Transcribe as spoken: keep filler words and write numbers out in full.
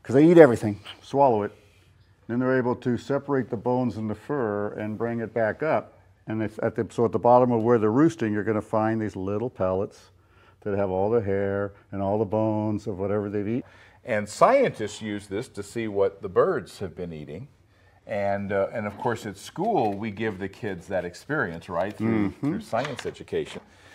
because they eat everything, swallow it. Then they're able to separate the bones and the fur and bring it back up. And if at the, so at the bottom of where they're roosting, you're going to find these little pellets that have all the hair and all the bones of whatever they've eaten. And scientists use this to see what the birds have been eating. And, uh, and of course, at school, we give the kids that experience, right, through, mm-hmm. through science education.